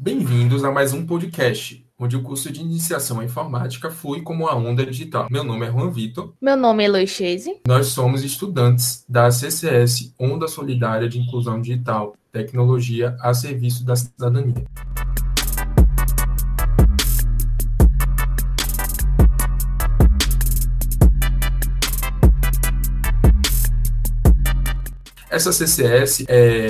Bem-vindos a mais um podcast, onde o curso de iniciação à informática flui como a onda digital. Meu nome é Juan Vitor. Meu nome é Eloy. Nós somos estudantes da CCS Onda Solidária de Inclusão Digital, Tecnologia a Serviço da Cidadania. Essa CCS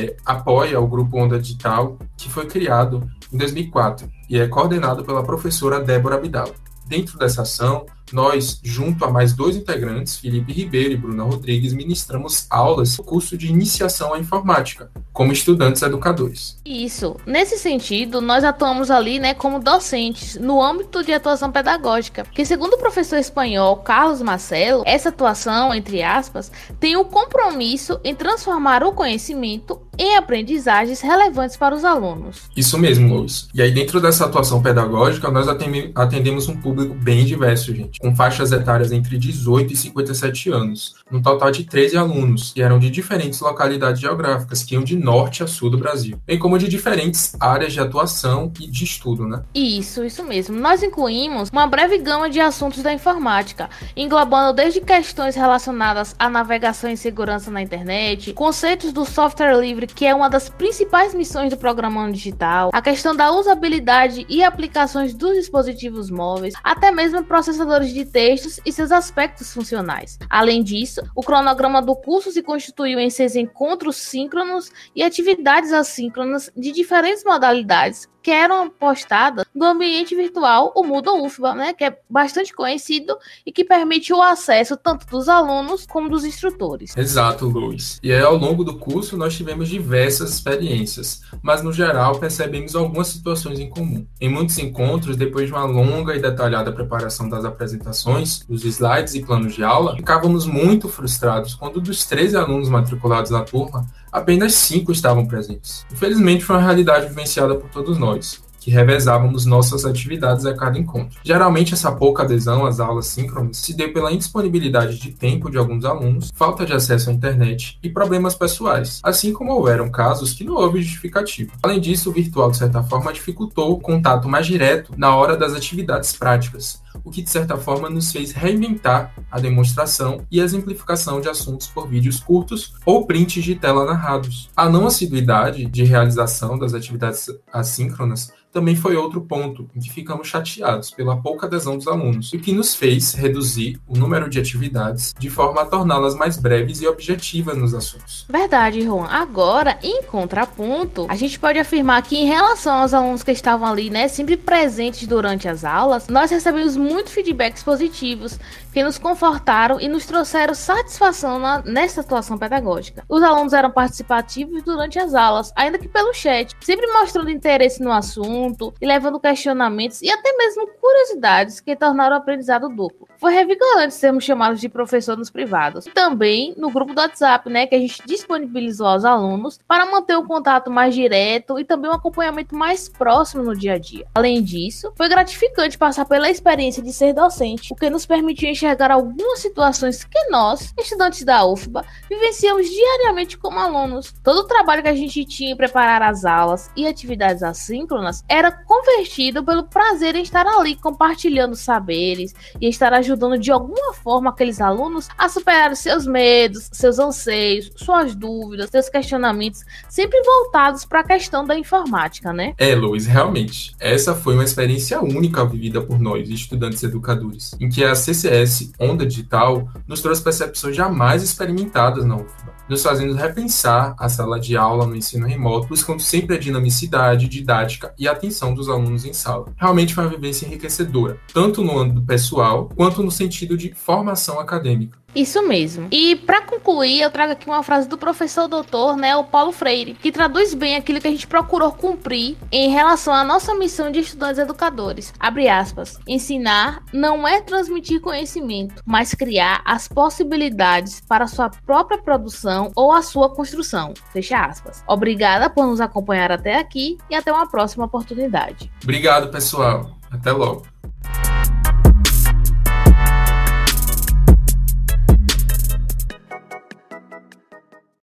apoia o Grupo Onda Digital, que foi criado em 2004 e é coordenado pela professora Débora Abdala. Dentro dessa ação, nós, junto a mais dois integrantes, Felipe Ribeiro e Bruna Rodrigues, ministramos aulas no curso de iniciação à informática, como estudantes educadores. Isso. Nesse sentido, nós atuamos ali, como docentes, no âmbito de atuação pedagógica, que segundo o professor espanhol Carlos Marcelo, essa atuação, entre aspas, tem o compromisso em transformar o conhecimento em aprendizagens relevantes para os alunos. Isso mesmo, Luiz. E aí, dentro dessa atuação pedagógica, nós atendemos um público bem diverso, gente, com faixas etárias entre 18 e 57 anos, num total de 13 alunos, que eram de diferentes localidades geográficas, que iam de norte a sul do Brasil, bem como de diferentes áreas de atuação e de estudo, né? Isso mesmo. Nós incluímos uma breve gama de assuntos da informática, englobando desde questões relacionadas à navegação e segurança na internet, conceitos do software livre, que é uma das principais missões do Programando Digital, a questão da usabilidade e aplicações dos dispositivos móveis, até mesmo processadores de textos e seus aspectos funcionais. Além disso, o cronograma do curso se constituiu em 6 encontros síncronos e atividades assíncronas de diferentes modalidades que eram postadas no ambiente virtual, o Moodle UFBA, que é bastante conhecido e que permite o acesso tanto dos alunos como dos instrutores. Exato, Luiz. E aí, ao longo do curso, nós tivemos diversas experiências, mas no geral percebemos algumas situações em comum. Em muitos encontros, depois de uma longa e detalhada preparação das apresentações, dos slides e planos de aula, ficávamos muito frustrados quando dos 13 alunos matriculados na turma, apenas 5 estavam presentes. Infelizmente, foi uma realidade vivenciada por todos nós, que revezávamos nossas atividades a cada encontro. Geralmente, essa pouca adesão às aulas síncronas se deu pela indisponibilidade de tempo de alguns alunos, falta de acesso à internet e problemas pessoais, assim como houveram casos que não houve justificativa. Além disso, o virtual, de certa forma, dificultou o contato mais direto na hora das atividades práticas, o que, de certa forma, nos fez reinventar a demonstração e a exemplificação de assuntos por vídeos curtos ou prints de tela narrados. A não assiduidade de realização das atividades assíncronas também foi outro ponto em que ficamos chateados pela pouca adesão dos alunos, o que nos fez reduzir o número de atividades de forma a torná-las mais breves e objetivas nos assuntos. Verdade, Juan. Agora, em contraponto, a gente pode afirmar que em relação aos alunos que estavam ali, sempre presentes durante as aulas, nós recebemos muitos feedbacks positivos que nos confortaram e nos trouxeram satisfação nessa atuação pedagógica. Os alunos eram participativos durante as aulas, ainda que pelo chat, sempre mostrando interesse no assunto e levando questionamentos e até mesmo curiosidades que tornaram o aprendizado duplo. Foi revigorante sermos chamados de professor nos privados. E também no grupo do WhatsApp, que a gente disponibilizou aos alunos para manter um contato mais direto e também um acompanhamento mais próximo no dia a dia. Além disso, foi gratificante passar pela experiência de ser docente, o que nos permitiu enxergar algumas situações que nós, estudantes da UFBA, vivenciamos diariamente como alunos. Todo o trabalho que a gente tinha em preparar as aulas e atividades assíncronas era convertido pelo prazer em estar ali compartilhando saberes e estar ajudando de alguma forma aqueles alunos a superar seus medos, seus anseios, suas dúvidas, seus questionamentos, sempre voltados para a questão da informática, Luiz, realmente, essa foi uma experiência única vivida por nós, estudantes educadores, em que a CCS Onda Digital nos trouxe percepções jamais experimentadas na UFBA, nos fazendo repensar a sala de aula no ensino remoto, buscando sempre a dinamicidade, didática e atenção dos alunos em sala. Realmente foi uma vivência enriquecedora, tanto no âmbito pessoal, quanto no sentido de formação acadêmica. Isso mesmo. E para concluir, eu trago aqui uma frase do professor doutor, o Paulo Freire, que traduz bem aquilo que a gente procurou cumprir em relação à nossa missão de estudantes educadores. Abre aspas. Ensinar não é transmitir conhecimento, mas criar as possibilidades para a sua própria produção ou a sua construção. Fecha aspas. Obrigada por nos acompanhar até aqui e até uma próxima oportunidade. Obrigado, pessoal. Até logo.